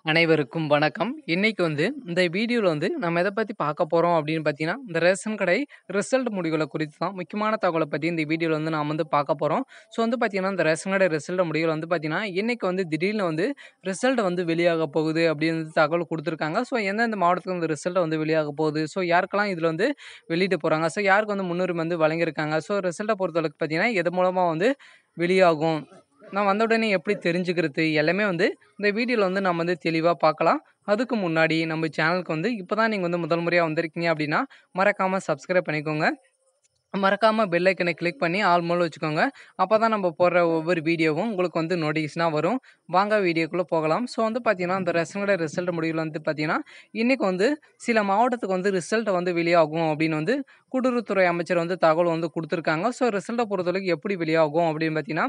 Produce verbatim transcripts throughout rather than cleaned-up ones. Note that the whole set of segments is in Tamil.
அனைவருக்கும் வணக்கம். இன்னைக்கு வந்து இந்த வீடியோல வந்து நம்ம எத பத்தி பார்க்க போறோம் அப்படின்னு பார்த்தீங்கன்னா, இந்த ரேஷன் கடை ரிசல்ட் முடிவுகள குறித்து தான் முக்கியமான தகவல பத்தி இந்த வீடியோல வந்து நாம வந்து பார்க்க போறோம். ஸோ வந்து பார்த்தீங்கன்னா, இந்த ரேஷன் கடை ரிசல்ட் முடிவுகள் வந்து பார்த்தீங்கன்னா, இன்னைக்கு வந்து திடீர்னு வந்து ரிசல்ட் வந்து வெளியாக போகுது அப்படின்னு வந்து தகவல் குடுத்துருக்காங்க. ஸோ எந்தெந்த மாவட்டத்துல இந்த ரிசல்ட் வந்து வெளியாக போகுது, ஸோ யாருக்கெல்லாம் இதுல வந்து வெளியிட போறாங்க, ஸோ யாருக்கு வந்து முன்னுரிமை வந்து வழங்கியிருக்காங்க, ஸோ ரிசல்ட்ட பொறுத்தளவுக்கு பார்த்தீங்கன்னா, எது மூலமா வந்து வெளியாகும், நான் வந்த உடனே எப்படி தெரிஞ்சுக்கிறது எல்லாமே வந்து இந்த வீடியோல வந்து நம்ம வந்து தெளிவா பார்க்கலாம். அதுக்கு முன்னாடி நம்ம சேனலுக்கு வந்து இப்பதான் நீங்க வந்து முதல் முறையா வந்திருக்கீங்க அப்படின்னா, மறக்காம சப்ஸ்கிரைப் பண்ணிக்கோங்க. மறக்காம பெல் ஐக்கனை கிளிக் பண்ணி ஆல் மோல வச்சுக்கோங்க. அப்பதான் நம்ம போடுற ஒவ்வொரு வீடியோவும் உங்களுக்கு வந்து நோட்டிஃபிகேஷனா வரும். வாங்க வீடியோக்குள்ள போகலாம். ஸோ வந்து பார்த்தீங்கன்னா, இந்த ரேஷன் கடை ரிசல்ட் முடிவுல வந்து பார்த்தீங்கன்னா, இன்னைக்கு வந்து சில மாவட்டத்துக்கு வந்து ரிசல்ட் வந்து வெளியாகும் அப்படின்னு வந்து கூட்டுறவுத்துறை அமைச்சர் வந்து தகவல் வந்து குடுத்துருக்காங்க. ஸோ ரிசல்ட்ட பொறுத்தவரைக்கும் எப்படி வெளியாகும் அப்படின்னு பார்த்தீங்கன்னா,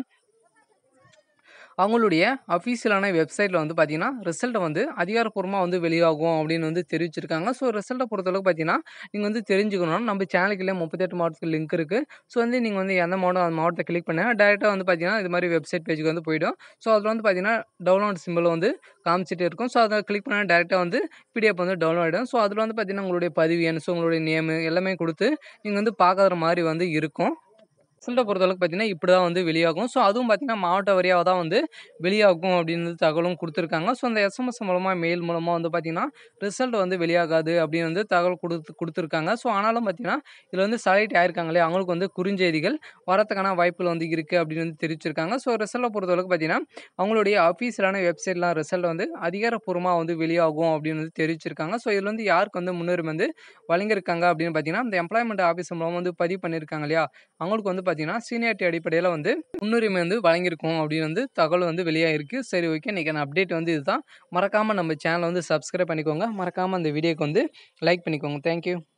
அவங்களுடைய அஃபீஷியலான வெப்சைட்ல வந்து பார்த்தீங்கன்னா, ரிசல்ட் வந்து அதிகாரப்பூர்வமா வந்து வெளியாகும் அப்படின்னு வந்து தெரிவிச்சிருக்காங்க. ஸோ ரிசல்ட்ட பொறுத்தளவுக்கு பார்த்தீங்கன்னா, நீங்க வந்து தெரிஞ்சுக்கணும்னா நம்ம சேனலுக்குள்ளே முப்பத்தி எட்டு மாவட்டத்துக்கு லிங்க் இருக்கு. ஸோ வந்து நீங்க வந்து எந்த மாவட்டம் அந்த மாவட்டத்த கிளிக் பண்ணா டைரக்ட்டா வந்து பார்த்தீங்கன்னா, இது மாரி வெப்சைட் பேஜ்க்கு வந்து போயிடும். ஸோ அதில வந்து பார்த்தீங்கன்னா, டவுன்லோட் சிம்பல் வந்து காமிச்சிட்டே இருக்கும். ஸோ அத கிளிக் பண்ணா டைரக்ட்டா வந்து பிடிஎஃப் வந்து டவுன்லோட் ஆயிடும். ஸோ அதில வந்து பார்த்தீங்கன்னா, உங்களுடைய பதிவு எண், ஸோ உங்களுடைய நேமு எல்லாமே குடுத்து நீங்க வந்து பார்க்குற மாரி வந்து இருக்கும். ரிசல்ட்ட பொறுத்தளவுக்கு பார்த்தீங்கன்னா, இப்படிதான் வந்து வெளியாகும். ஸோ அதுவும் பார்த்தீங்கன்னா, மாவட்ட வாரியா தான் வந்து வெளியாகும் அப்படின்னு தகவலும் குடுத்துருக்காங்க. ஸோ அந்த எஸ்எம்எஸ் மூலமா, மெயில் மூலமா வந்து பார்த்தீங்கன்னா, ரிசல்ட் வந்து வெளியாகாது அப்படின்னு வந்து தகவல் குடுத்து குடுத்துருக்காங்க. ஸோ ஆனாலும் பார்த்தீங்கன்னா, இதில வந்து செலக்ட் ஆயிருக்காங்க இல்லையா, அவங்களுக்கு வந்து குறுஞ்செய்திகள் வரதுக்கான வாய்ப்புகள் வந்து இருக்கு அப்படின்னு வந்து தெரிவிச்சிருக்காங்க. ஸோ ரிசல்ட்ட பொறுத்தளவுக்கு பார்த்தீங்கன்னா, அவங்களுடைய அஃபீஷியலான வெப்சைட்லாம் ரிசல்ட் வந்து அதிகாரப்பூர்வமா வந்து வெளியாகும் அப்படின்னு வந்து தெரிவிச்சிருக்காங்க. ஸோ இதில வந்து யாருக்கு வந்து முன்னுரிமை வந்து வழங்கியிருக்காங்க அப்படின்னு பார்த்தீங்கன்னா, இந்த எம்ப்ளாய்மென்ட் ஆஃபீஸ் மூலமா வந்து பதிவு பண்ணியிருக்காங்க இல்லையா, அவங்களுக்கு வந்து பார்த்தீங்கன்னா, சீனியாரிட்டி அடிப்படையில வந்து முன்னுரிமை வந்து வழங்கியிருக்கும் அப்படின்னு வந்து தகவல் வந்து வெளியாகிருக்கு. சரி, ஓகே. இன்னைக்கான அப்டேட் வந்து இதுதான். மறக்காம நம்ம சேனல வந்து சப்ஸ்கிரைப் பண்ணிக்கோங்க. மறக்காம அந்த வீடியோக்கு வந்து லைக் பண்ணிக்கோங்க. Thank you.